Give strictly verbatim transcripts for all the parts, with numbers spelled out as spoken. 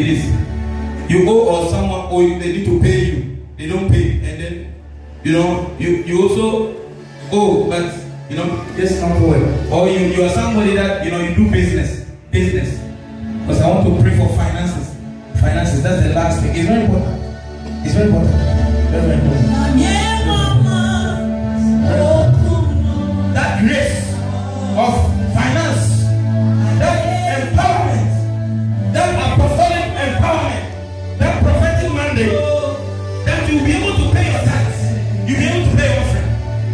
this. You owe or someone owe you, they need to pay you. They don't pay. And then, you know, you, you also owe, but, you know, just come forward. Or you, you are somebody that, you know, you do business. Business. Because I want to pray for finances. Finances, that's the last thing. It's very important. It's very important. Very, very important. That grace of finance, that empowerment, that apostolic empowerment, that prophetic mandate, that you'll be able to pay your tithes, you'll be able to pay your offering.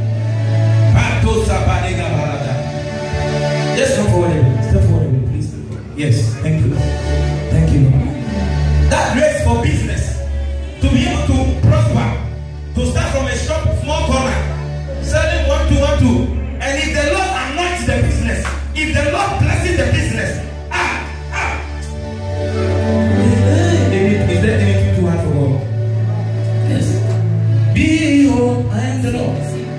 Just come forward a bit. Step forward a bit, please. Step forward. Yes, thank you, Lord. Thank you, Lord. That grace for business, to be able to prosper, to start from a shop, small corner, selling one, two, one, two. And if the Lord anoints the business, if the Lord blesses the business, ah, ah. Is there anything too hard for God? Yes. Be home, I am the Lord.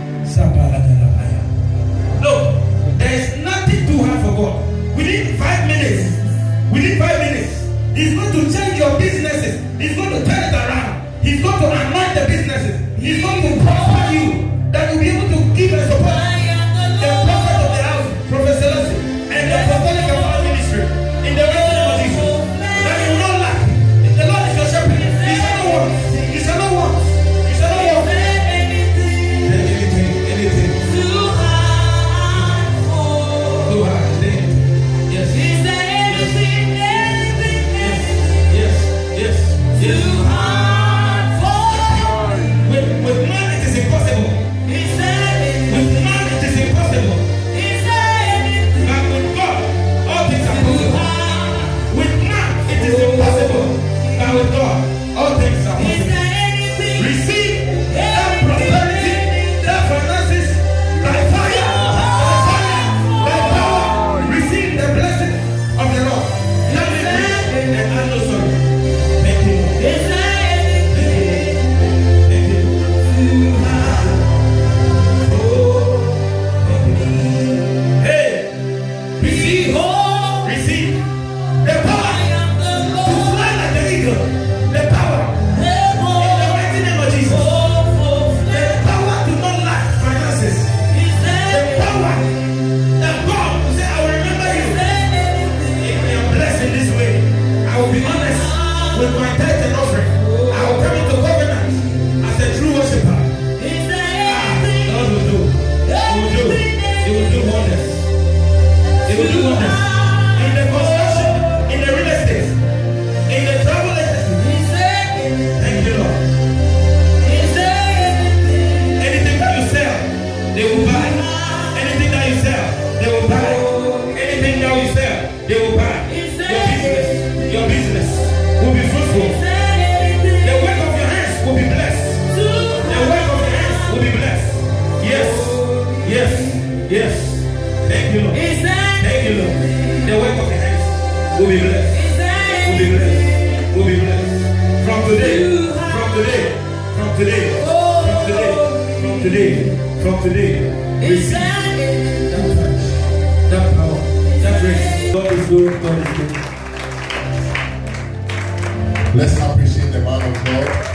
Look, there is nothing too hard for God. Within five minutes, within five minutes, He's going to change your businesses. He's going to turn it around. He's going to anoint the businesses. He's going to prosper you. That you'll be able to give and support the prophet of the house, Prophet Selassie, and the prophetic of our ministry. In the mighty name of Jesus. That you will not lack. The Lord is your shepherd. He shall not want. He shall not want. He shall not want. Anything, anything. Too hard for. Too hard. Yes. Is there anything, anything, yes, yes, yes. Too hard for. With, with man it is impossible. Is there anything? With man it is impossible. Is there anything? But with God, all things are possible. With man it is impossible. But with God, all things are possible. Is there anything? Receive that prosperity, that finances, by fire, by fire, by power. Receive the blessing of the Lord. Let me pray and I know sorry. Thank you. Is there anything? Thank you. Too hard for me. Hey, receive, receive the power to fly like the eagle. The power in the mighty name of Jesus. The power to not lack finances. The power that God will say, I will remember you. If I am blessed in this way, I will be honest with my tithe and offering. I will come into covenant as a true worshiper. Ah, God will do. He will do. He will do wonders. He will do wonders. In the construction, in the real estate, in the travel agency. Thank you, Lord. Anything that you sell, they will buy. Anything that you sell, they will buy. Anything that you sell, they will buy. Your business, your business will be fruitful. The work of your hands will be blessed. The work of your hands will be blessed. Yes, yes, yes. Thank you, Lord. Thank you, Lord. The work of your hands will be blessed. Will be blessed. Will be blessed. From today, from today, from today, from today, from today, from today, receive that touch, that power, that grace. God is good, God is good. Let's appreciate the man of God.